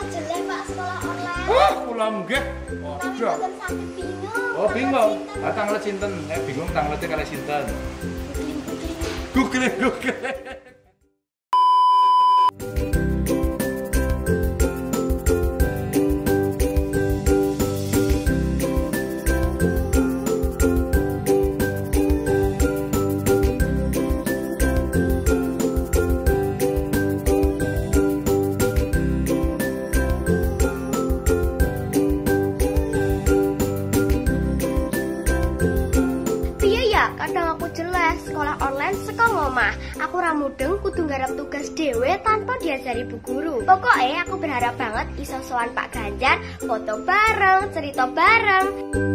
jelek Pak sekolah online. Oh, kula nggih. Tapi Waduh. boten sampe bingung. Oh, bingung. Ah tanglet sinten? Bingung tanglete kalih sinten? Googling. Kadang aku jelas sekolah online saka ngomah. Aku ra mudeng kudu nggarap tugas dhewe tanpa diajari bu guru. Pokoknya aku berharap banget iso sowan Pak Ganjar, foto bareng, cerita bareng.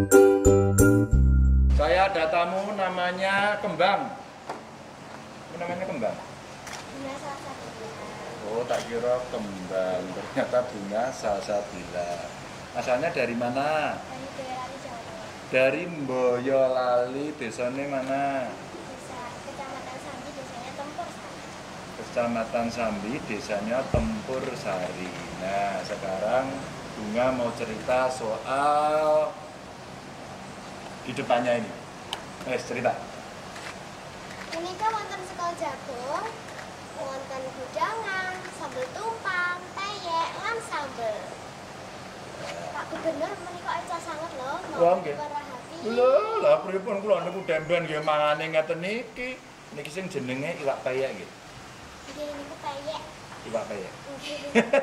Saya ada tamu namanya Kembang. Apa namanya Kembang? Bunga Salsabila. Oh, tak kira Kembang. Ternyata Bunga Salsabila. Asalnya dari mana? Dari Boyolali, Jawa Tengah. Dari Boyolali, desanya mana? Desa Kecamatan Sambi, desanya Tempur Sari. Kecamatan Sambi, desanya Tempur Sari. Nah, sekarang Bunga mau cerita soal di depannya ini. Cerita. Ini kan wonten sekol jagung, wonten gudangan, sambel tumpang, peyek, lan sambel. Pak Gubernur menika eca sanget lho, Wah, mau nggih. Rahati. Lho, lah pripun kula niku demben nggih mangane ngeten niki. Niki sing jenenge iwak peyek nggih. Nggih niku peyek. Iwak peyek. Nggih.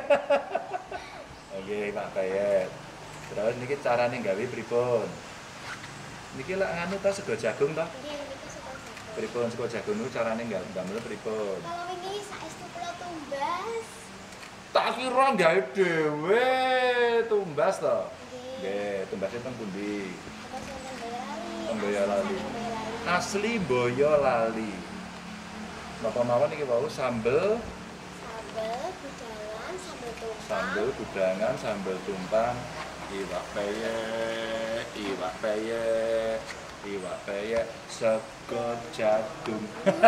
Oke, iwak peyek. Terus niki carane gawe pripun? Niki lak nganu ta sego jagung ta? Nggih niku sekol jagung. Pripun sego jagung niku carane ndamel pripun? Kalau wingi saestu kula tumbas. Tak kira gawe dhewe tumbas to. Nggih. Nggih, tumbasnya teng pundi? Terus wonten Boyolali. Teng Boyolali. Boyolali. Asli Boyolali. Napa mawon iki wau sambel, Sambel gudangan, sambel tumpang. sambel gudangan, sambel tumpang, iwak peyek, iwak peyek, iwak peyek, sego jagung.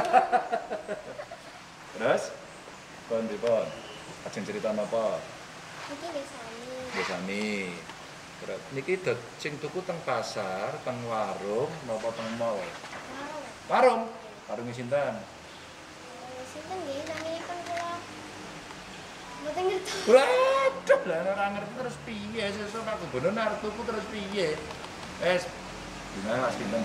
Terus pun pripun? Ajeng cerita napa? Niki nggih sami. Nggih sami. Terus niki sing tuku teng pasar, teng warung napa teng mall? Warung. Warung. Warunge sinten? Sinten nggih naminipun kula mboten ngerti. Waduh, lah ora ngerti terus piye sesuk Pak Gubernur arep tuku terus piye? Gimana Mas Pinten?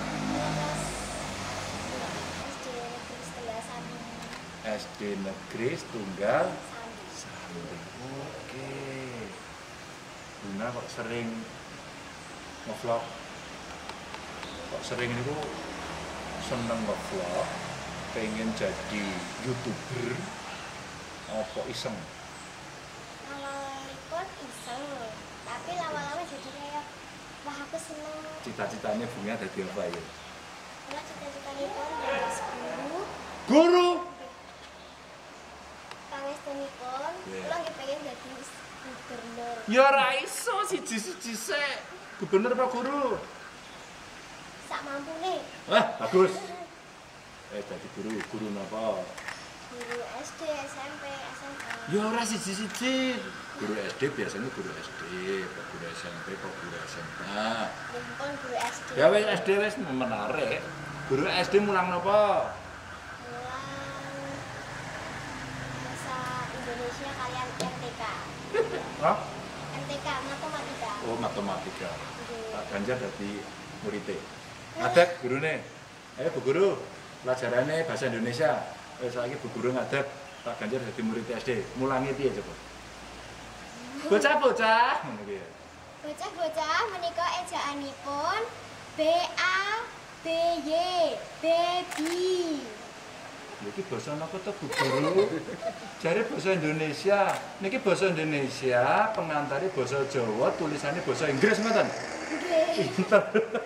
SD Negeri Setunggal Sambi. Oke. Bunda kok sering nge-vlog? Kok sering niku seneng nge-vlog? Pengen jadi YouTuber? Apa iseng? Awalipun iseng, tapi lama-lama jadi kayak wah aku seneng. Cita-citanya Bunga dadi apa ya? Kula cita-citanipun dados guru. Guru. Pangestunipun, kula nggih pengen dadi gubernur. Ya ora iso siji-siji sik. Gubernur apa guru? Sak mampune. Wah, bagus. Dadi guru napa? Guru SD, SMP, SMA. Ya ora siji-siji. Guru SD biasanya guru SD, kok guru SMP, kok guru SMA. Nipun guru SD. Ya wis SD wis menarik. Guru SD mulang napa? Mulang bahasa Indonesia kalian MTK. Hah? MTK matematika. Oh, matematika. Nggih. Pak Ganjar dadi muridé. Ngadeg gurune. Ayo Bu Guru, pelajarannya bahasa Indonesia. Saiki Bu Guru ngadeg, Pak Ganjar dadi murid SD. Mulangi piye coba? Bocah-bocah ngono ki ya. Bocah-bocah menika ejaanipun B A B Y baby. Niki basa napa to Bu Guru? Jare basa Indonesia. Niki basa Indonesia, pengantare basa Jawa, tulisannya basa Inggris ngoten. Nggih. Pinter.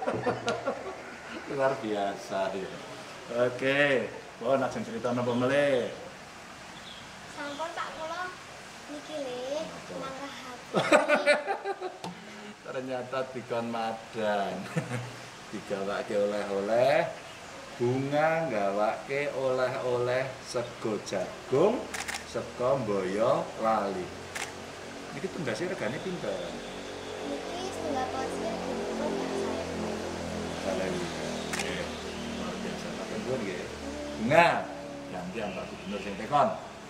Luar biasa ya. Oke, wah nak cerita napa meleh? Sampun Pak kula niki le mangga hati. Ternyata dikon madan. Digawake oleh-oleh, Bunga gawake oleh-oleh sego jagung saka Boyolali. Ini tunggasnya regane pinter. Niki setengah porsi itu nggak saya. Salah ini. Oke, luar biasa. Apa dua nih? Bunga. Gantian Pak Gubernur sing tekon.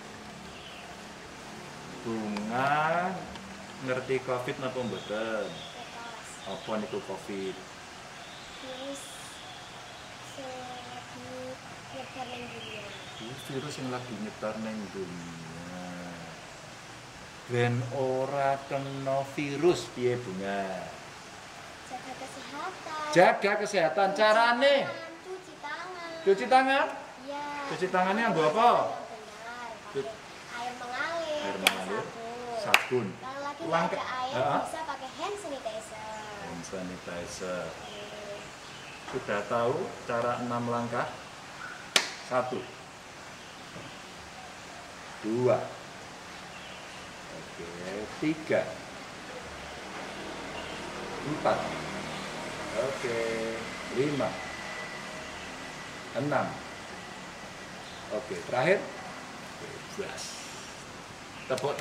Bunga ngerti COVID napa mboten? Apa niku COVID? Virus selagi nyebar ning dunia. Virus yang lagi nyebar neng dunia. Ben ora kena virus piye Bunga? Jaga kesehatan. Jaga kesehatan carane. Cuci tangan. Cuci tangan. Iya. Cuci tangannya nggo apa? Benar. Air mengalir. Air dan mengalir. sabun. Sabun. Kalau lagi nggak Langka- ada air Ha? bisa pakai hand sanitizer. Hand sanitizer. Sudah tahu cara 6 langkah? 1 2 Oke, 3 4 Oke, 5 6 Oke, terakhir 12 Tepuk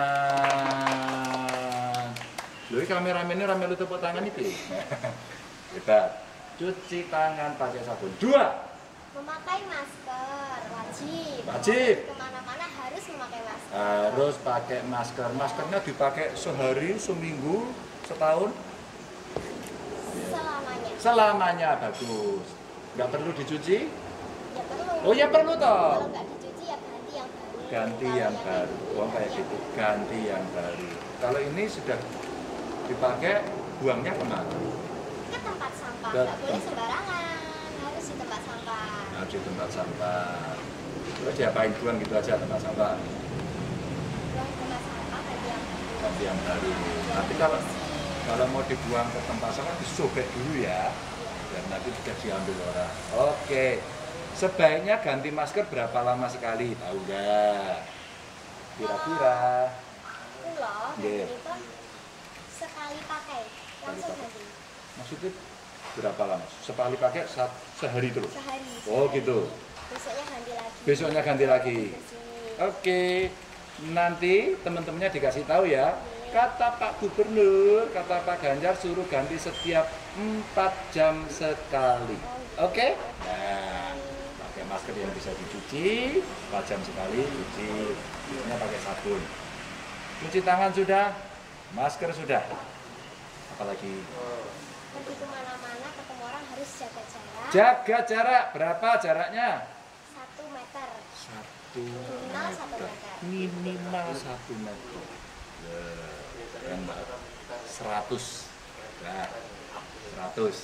tangan. Lho, kameramen ini ramai lu tepuk tangan itu. Hebat. Cuci tangan pakai sabun. 2 Memakai masker wajib. Wajib. Kemana-mana harus memakai masker. Harus pakai masker. Maskernya dipakai sehari, seminggu, setahun, Selamanya. selamanya. Bagus. Nggak perlu dicuci? Ya perlu. Oh ya perlu toh. Kalau nggak dicuci ya ganti yang baru. Ganti Kalau yang baru. Oh kayak gitu. Ganti yang baru. Kalau ini sudah dipakai, buangnya kemana? Ke tempat sampah. Ke Nggak boleh sembarangan. Harus di tempat sampah. Nah, di tempat sampah. Terus diapain, buang gitu aja tempat sampah? Buang ke tempat sampah ganti yang baru. Ganti yang baru. Biar Tapi kalau mau dibuang ke tempat sampah disobek dulu ya. Dan nanti sudah diambil orang. Oke. Sebaiknya ganti masker berapa lama sekali? Tahu nggak? Kira-kira. Kulo Nggih. ganti pun sekali pakai. Langsung pakai. ganti. Maksudnya berapa lama? Sekali pakai sehari terus? Sehari. Oh sehari. gitu. Besoknya ganti lagi. Besoknya ganti lagi. Bersih. Oke, nanti teman-temannya dikasih tahu ya. Kata Pak Gubernur, kata Pak Ganjar suruh ganti setiap 4 jam sekali. Oke? Nah, pakai masker yang bisa dicuci, 4 jam sekali cuci. Biasanya pakai sabun. Cuci tangan sudah, masker sudah. Apalagi? Pergi kemana-mana ketemu orang harus jaga jarak. Jaga jarak, berapa jaraknya? 1 meter. 1 Minimal 1 meter. Minimal 1 meter. Keren banget. 100. Nah, 100.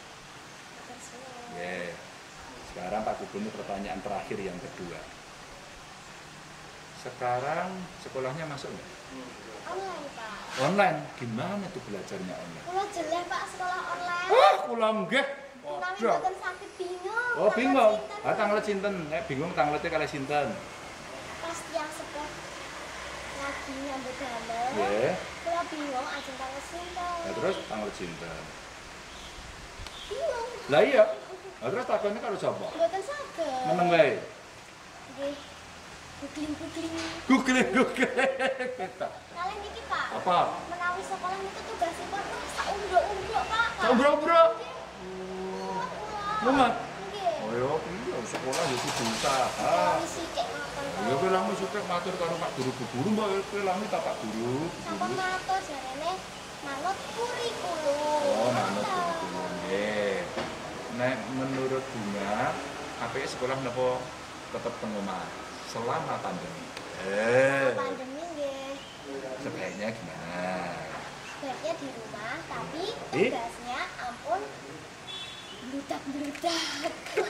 Yeah. Sekarang Pak Gubernur pertanyaan terakhir yang kedua. Sekarang sekolahnya masuk nggak? Online, Pak. Online. Gimana tuh belajarnya online? Kulo jelek, Pak, sekolah online. Kula nggih. Kami Waduh. mboten sakit bingung. Oh, bingung. Sinten. Tanglet sinten? Bingung tangletnya kalih sinten? Pas yang sepet lagi nyambut damel. Nggih. Kulo bingung ajeng tanglet sinten. Nah, terus tanglet sinten? Bingung. Lah iya. Nah, terus takonnya karo sapa? Mboten saged. Meneng wae. Nggih. Googling. Googling. Kalian iki, Pak. Apa? Menawi sekolah niku tugasipun sak umbruk-umbruk, Pak. Sombro-bro. Mumet. Nggih. Oh ya, iya sekolah ya kudu usaha. Menawi sithik ngoten. Ya kowe langsung suka matur karo Pak Guru, Mbak, kowe langsung tak Pak Guru. Sampun matur jarene manut kurikulum. Oh, manut kurikulum. Nggih. Nek menurut Bunga, apike sekolah napa tetep teng omah selama pandemi? Pandemi nggih. Sebaiknya gimana? Sebaiknya di rumah, tapi Ih? tugasnya ampun bludak-bludak.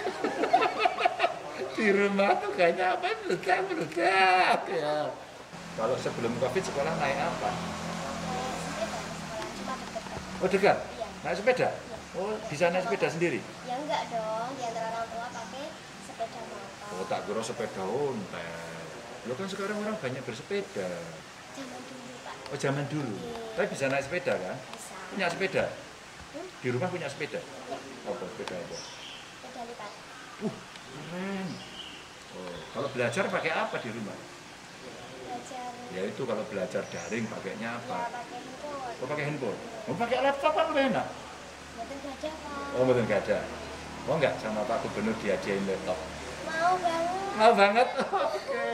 Di rumah tuh kayaknya apa? Bludak ya. Kalau sebelum Covid sekolah naik apa? Kayak sepeda ke sekolah cuma deket. Oh dekat? Iya. Naik sepeda? Iya. Oh bisa naik sepeda sendiri? Ya enggak dong, di antara orang tua pakai sepeda motor. Oh tak kira sepeda ontel. Lo kan sekarang orang banyak bersepeda. Zaman dulu, Pak. Oh zaman dulu. Iya. Tapi bisa naik sepeda kan? Bisa. Punya sepeda? Hmm? Di rumah punya sepeda? Ya, Apa sepeda apa? sepeda lipat. Keren. Oh, kalau belajar pakai apa di rumah? Belajar Ya itu kalau belajar daring pakainya Ya apa? pakai handphone. Oh pakai handphone. Oh pakai laptop kan lebih enak. Betul gajah Pak. Oh betul nggak ada. Oh enggak sama Pak Gubernur diajain laptop. Mau banget. Mau banget. Oke.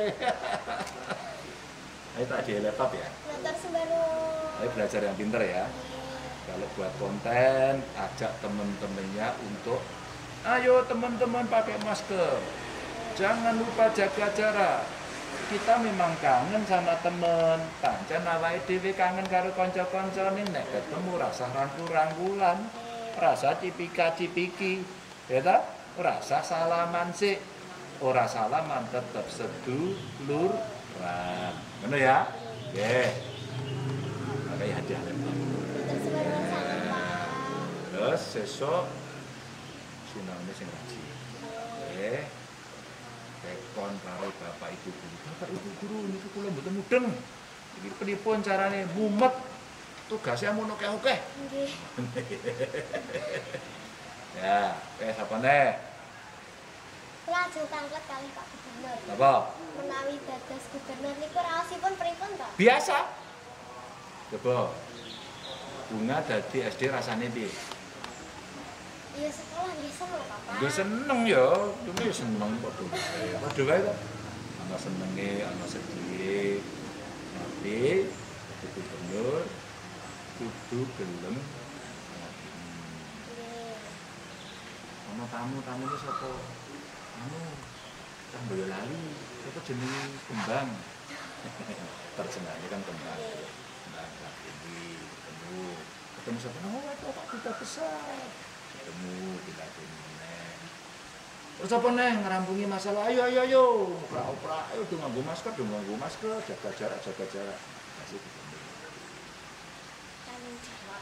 Ayo tak hadiahin laptop ya. Motor Subaru. Ayo belajar yang pinter ya. Kalau buat konten, ajak temen-temennya untuk ayo teman-teman pakai masker. Jangan lupa jaga jarak. Kita memang kangen sama temen. Pancen awake dhewe kangen karo kanca-kancane nek ketemu rasa rangkul-rangkulan, rasa cipika-cipiki. Ya ta? Rasa salaman sik. Ora salaman tetep seduluran. Ngono ya? Nggih. Pakai hadiah laptop. Motor Subaru sana Pak. Terus sesuk sinamane sing ngaji. Nggih. Tekon karo Bapak Ibu guru. Bapak Ibu guru niku kula mboten mudeng. Iki pripun carane mumet tugasnya mun akeh-akeh. Nggih. Ya, sapa nek? Lajeng tanglet kali Pak Gubernur. Napa? Menawi dados gubernur niku raosipun pripun to? Biasa. Coba. Bunga dadi SD rasane piye? Iya sekolah nggih seneng Pak. Gue seneng ya, cuma seneng padha wae. Padha wae to. Ana senenge, ana sedih. Tapi dadi gubernur kudu gelem. Nggih. Ana tamu-tamune sapa? Anu, Cah Boyolali, apa jenenge Kembang. Terjemahnya kan Kembang. Kembang ini ketemu sapa? Oh, itu Pak Duta Besar. Ketemu dilatih meneh. Terus apa neh ngerampungi masalah? Ayo. Oprak, ayo dong nganggo masker, jaga jarak. Masih ketemu. Tanggung jawab.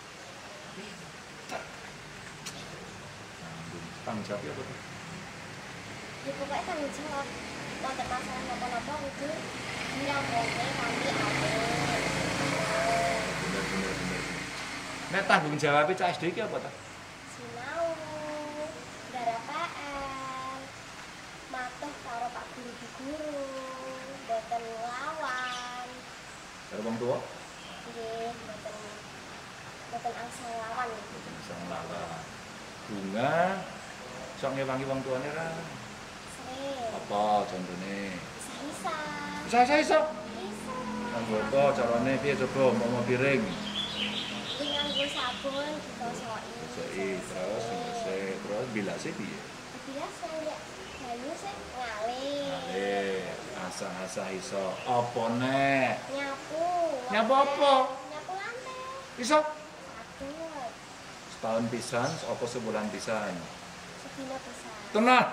Tanggung jawab apa tuh? Ya pokoknya tanggung jawab. Wonten masalah napa-napa kudu dilaporke kanthi apik. Bener. Nek tanggung jawab Cak SD iki apa ta? Sinau, darah PN, matuh karo Pak Guru, boten nglawan. Karo wong tuwa? Nggih, boten angsal nglawan. Bisa nglawan. Bunga sok ngewangi wong tuane ra? Sering. Apa contone? Bisa. Bisa. Bisa. Nganggo apa carane piye coba mau piring? Iki nganggo sabun dikosoki. Terus bilase piye? Biasa ya. Banyu sih ngalir. Ngalih, asah-asah iso. Apa nek? Nyapu. Nyapu apa? Nyapu lantai. Iso? Aduh. Setahun pisan, apa sebulan pisan? Sedina bisa. Tenan.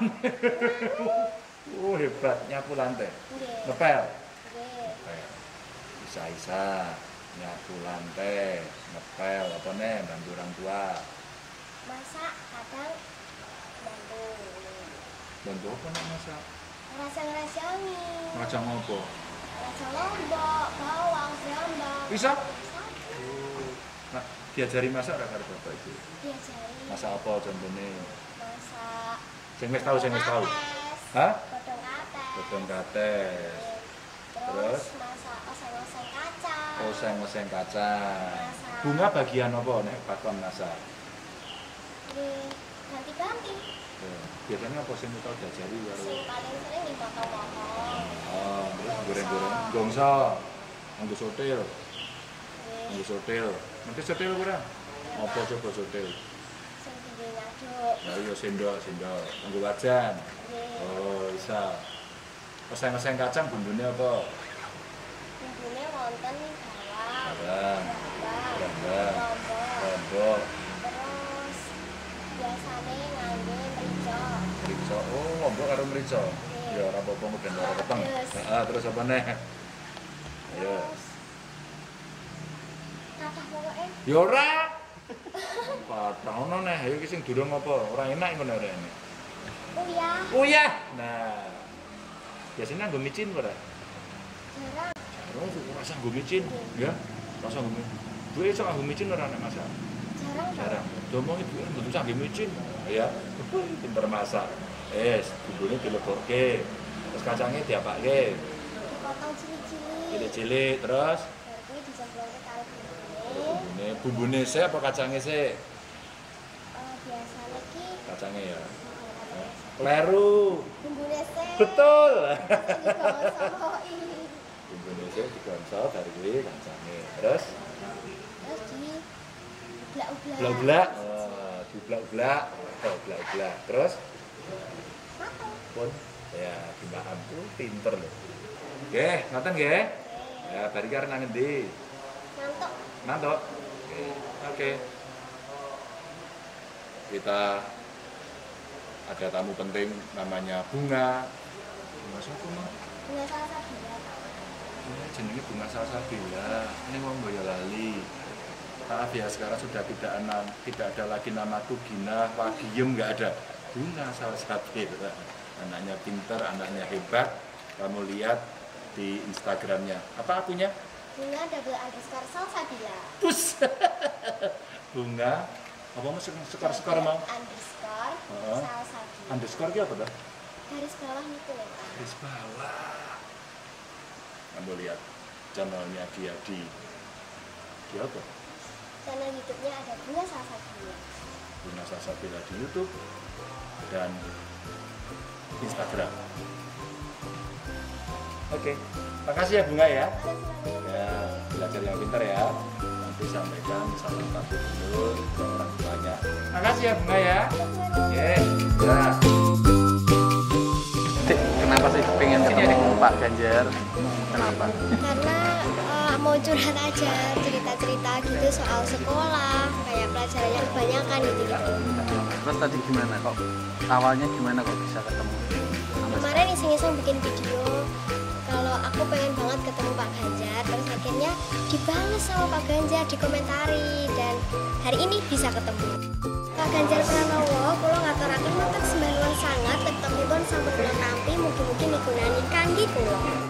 Hebat nyapu lantai. Nggih. Ngepel. Nggih. Bisa nyapu lantai, ngepel apa nih bantu orang tua. Masak kadang bantu. Bantu apa nih masak? Ngerasa-ngerasani. Macam apa? Rasa lombok, bawang, brambang. Bisa? Bisa. Nah, diajari masak ora karo bapak itu? Diajari. Masak apa contohnya? Masak. Sing wis tahu. Kates. Hah? Godhong kates. Godhong kates. Terus masak oseng-oseng kacang. Oseng-oseng kacang. Masak. Bunga bagian apa nek bakon masak? Nggih, ganti-ganti. Biasanya apa sing tau diajari karo? Sing paling sering dipotong-potong. Oh, terus goreng-goreng. Gongso. Nganggo sotil. Nganggo sotil. Nanti sotil kurang? Apa coba sotil? Sing tinggi nyaduk. Nah, iya sendok. Nganggo wajan. Nggih. Oh, bisa. Oseng-oseng kacang bumbunya apa? Bumbune wonten bawang. Bawang. Brambang. Lombok. Terus biasane nganggo merica. Merica. Oh, lombok karo merica. Ya ora apa-apa muden ora keteng. Heeh, terus apa neh? Ayo. Terus kathah pokoke. Ya ora. Patah ono neh, ayo iki sing durung apa? Ora enak ngono rene. Uyah. Nah. Biasanya nggo micin ora? Jarang. Jarang rasa nggo micin, ya. Rasa nggo micin. Duwe iso nggo micin ora nek masak? Jarang. Domong ibu mboten usah nggo micin. Ya. Pinter masak. Bumbune dilebokke. Terus kacangnya diapake. Dipotong cilik-cilik. Cilik-cilik terus Bar kuwi dicemplungke karo bumbune. bumbune sih apa kacangnya sih? Biasane ki Kacangnya ya. Kleru. bumbune se. Betul. Digosok-gosoki. Bumbune sih digonsol dari kuwi kacangnya. Terus di blak-blak. blak-blak. Oh, diblak-blak. Oh, blak-blak. Terus pun ya Mbak tuh pinter loh. Nggih, ngoten nggih. Ya, bari karo nang endi? Ngantuk. Mantuk. Oke. Kita ada tamu penting namanya Bunga. Bunga sapa, Mas? Bunga salsabila. Ini jenenge Bunga salsabila. Ini wong Boyolali. Maaf ya, sekarang sudah tidak ada lagi nama Tugina, Wagiem, nggak ada. Bunga salsabila. Anaknya pintar, anaknya hebat. Kamu lihat di Instagramnya. Apa akunnya? Bunga _salsabila. Pus. Bunga. Apa mau skor mau? Underscore Heeh. salsabila. Underscore ki apa tuh? Garis bawah itu ya. Garis bawah. Kamu lihat channelnya dia di apa? Channel YouTube-nya ada Bunga Salsabila. Bunga Salsabila di YouTube dan Instagram. Oke, makasih ya Bunga ya. Ya, belajar yang pintar ya. Nanti sampaikan salam Pak Gubernur ke orang tuanya. Makasih ya Bunga ya. Oke, ya. Kenapa sih pengen ketemu Pak Ganjar? Kenapa? Karena mau curhat aja, cerita-cerita gitu soal sekolah, kayak pelajarannya kebanyakan gitu-gitu. Terus tadi gimana kok? Awalnya gimana kok bisa ketemu? Kemarin iseng-iseng bikin video kalau aku pengen banget ketemu Pak Ganjar, terus akhirnya dibales sama Pak Ganjar, dikomentari, dan hari ini bisa ketemu. Pak Ganjar Pranowo, kula ngaturaken mboten sembaluan sangat, ketemipun sampun kula tampi, mugi-mugi migunani kangge kula.